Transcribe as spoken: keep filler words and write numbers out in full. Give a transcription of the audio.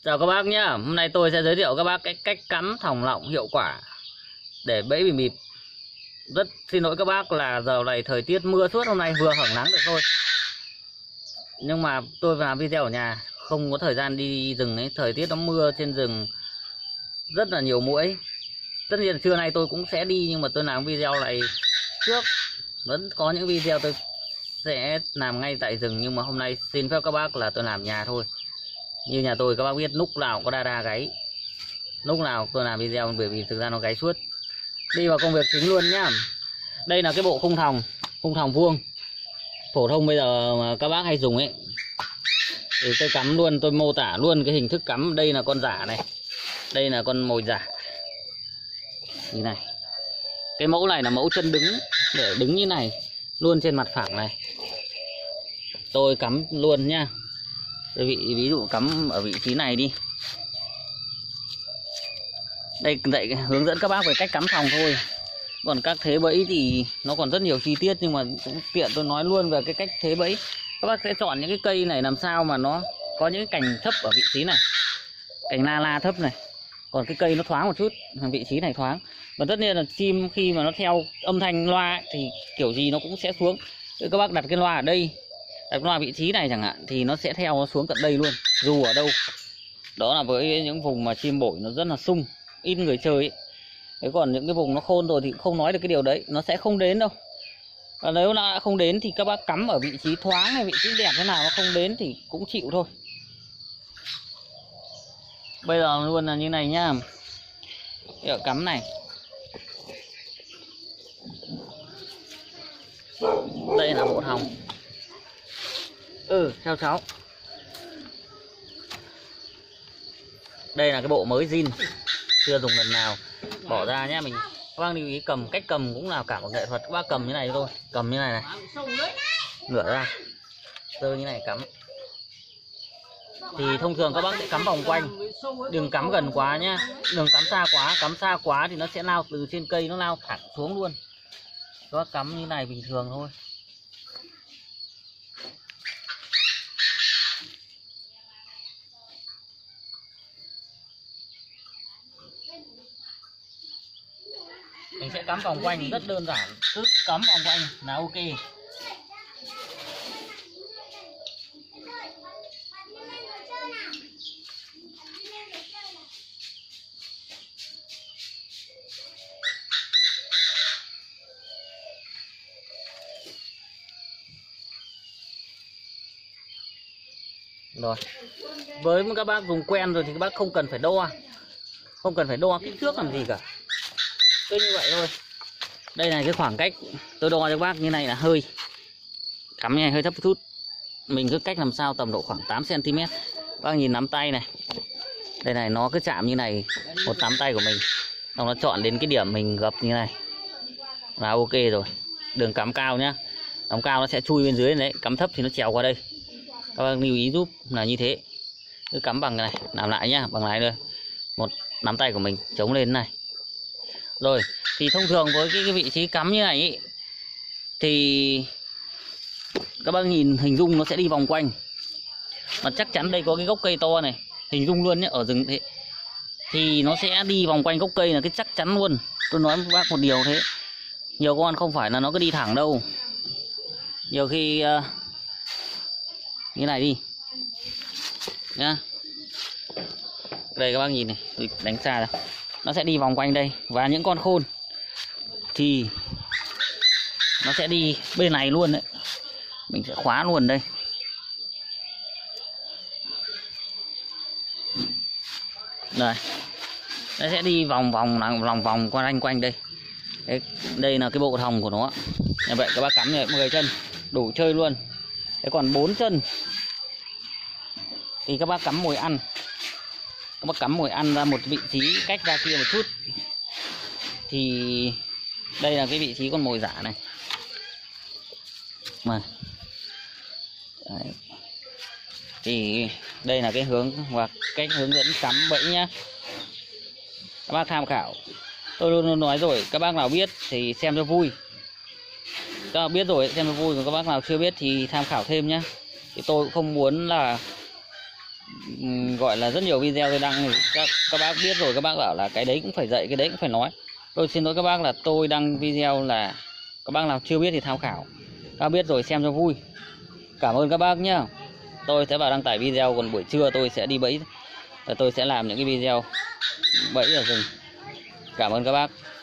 Chào các bác nhé. Hôm nay tôi sẽ giới thiệu các bác cái cách cắm thòng lọng hiệu quả để bẫy bìm bịp. Rất xin lỗi các bác là giờ này thời tiết mưa suốt, hôm nay vừa hưởng nắng được thôi. Nhưng mà tôi làm video ở nhà, không có thời gian đi rừng ấy, thời tiết nó mưa trên rừng rất là nhiều muỗi. Tất nhiên trưa nay tôi cũng sẽ đi, nhưng mà tôi làm video này trước. Vẫn có những video tôi sẽ làm ngay tại rừng, nhưng mà hôm nay xin phép các bác là tôi làm nhà thôi. Như nhà tôi các bác biết lúc nào có đa đa gáy, lúc nào tôi làm video bởi vì thực ra nó gáy suốt. Đi vào công việc chính luôn nhá. Đây là cái bộ khung thòng, khung thòng vuông phổ thông bây giờ mà các bác hay dùng ấy. Thì tôi cắm luôn, tôi mô tả luôn cái hình thức cắm. Đây là con giả này, đây là con mồi giả như này. Cái mẫu này là mẫu chân đứng, để đứng như này luôn trên mặt phẳng này. Tôi cắm luôn nhá. Tôi vị ví dụ cắm ở vị trí này đi. Đây dạy hướng dẫn các bác về cách cắm thòng thôi. Còn các thế bẫy thì nó còn rất nhiều chi tiết, nhưng mà cũng tiện tôi nói luôn về cái cách thế bẫy. Các bác sẽ chọn những cái cây này làm sao mà nó có những cái cành thấp ở vị trí này, cành la la thấp này, còn cái cây nó thoáng một chút, vị trí này thoáng. Và tất nhiên là chim khi mà nó theo âm thanh loa ấy, thì kiểu gì nó cũng sẽ xuống. Nếu các bác đặt cái loa ở đây, đặt loa vị trí này chẳng hạn, thì nó sẽ theo nó xuống tận đây luôn, dù ở đâu. Đó là với những vùng mà chim bổi nó rất là sung, ít người chơi ấy. Thế còn những cái vùng nó khôn rồi thì cũng không nói được cái điều đấy, nó sẽ không đến đâu. Và nếu nó đã không đến thì các bác cắm ở vị trí thoáng hay vị trí đẹp thế nào nó không đến thì cũng chịu thôi. Bây giờ luôn là như này nhá. Ở cắm này, đây là bộ thòng. Ừ, theo cháu. Đây là cái bộ mới zin, chưa dùng lần nào, bỏ ra nhé. Mình các bác lưu ý cầm, cách cầm cũng là cả một nghệ thuật. Các bác cầm như này thôi, cầm như này này, ngửa ra, rơi như này cắm. Thì thông thường các bác sẽ cắm vòng quanh, đừng cắm gần quá nhá, đừng cắm xa quá. Cắm xa quá thì nó sẽ lao từ trên cây, nó lao thẳng xuống luôn. Các bác cắm như này bình thường thôi. Mình sẽ cắm vòng quanh rất đơn giản, cứ cắm vòng quanh là ok. Rồi, với các bác dùng quen rồi thì các bác không cần phải đo, không cần phải đo kích thước làm gì cả, cứ như vậy thôi. Đây là cái khoảng cách tôi đo cho các bác như này là hơi cắm như này hơi thấp một chút. Mình cứ cách làm sao tầm độ khoảng tám xăng ti mét. Các bác nhìn nắm tay này, đây này, nó cứ chạm như này một nắm tay của mình, xong nó chọn đến cái điểm mình gập như này là ok rồi. Đừng cắm cao nhá, cắm cao nó sẽ chui bên dưới đấy, cắm thấp thì nó trèo qua đây. Các bác lưu ý giúp là như thế. Cứ cắm bằng cái này, làm lại nhá, bằng này đây, một nắm tay của mình chống lên này. Rồi, thì thông thường với cái, cái vị trí cắm như này ý, thì các bác nhìn hình dung nó sẽ đi vòng quanh. Mà chắc chắn đây có cái gốc cây to này, hình dung luôn nhé, ở rừng thế thì nó sẽ đi vòng quanh gốc cây là cái chắc chắn luôn. Tôi nói với bác một điều thế, nhiều con không phải là nó cứ đi thẳng đâu. Nhiều khi uh, như này đi nhá, đây các bác nhìn này, tôi đánh xa ra, nó sẽ đi vòng quanh đây. Và những con khôn thì nó sẽ đi bên này luôn đấy. Mình sẽ khóa luôn đây. Đây, nó sẽ đi vòng vòng lòng vòng qua quanh quanh đây. Đấy, đây là cái bộ thòng của nó. Như vậy các bác cắm này mười chân đủ chơi luôn. Thế còn bốn chân thì các bác cắm mồi ăn. Các bác cắm mồi ăn ra một vị trí cách ra kia một chút. Thì đây là cái vị trí con mồi giả này. Mà đấy. Thì đây là cái hướng hoặc cách hướng dẫn cắm bẫy nhá. Các bác tham khảo. Tôi luôn luôn nói rồi, các bác nào biết thì xem cho vui. Các bác biết rồi xem cho vui, còn các bác nào chưa biết thì tham khảo thêm nhá. Thì tôi cũng không muốn là ừm, gọi là rất nhiều video tôi đăng thì các các bác biết rồi, các bác bảo là cái đấy cũng phải dạy, cái đấy cũng phải nói. Tôi xin lỗi các bác là tôi đăng video là các bác nào chưa biết thì tham khảo, các bác biết rồi xem cho vui. Cảm ơn các bác nhá. Tôi sẽ vào đăng tải video, còn buổi trưa tôi sẽ đi bẫy, tôi sẽ làm những cái video bẫy ở rừng. Cảm ơn các bác.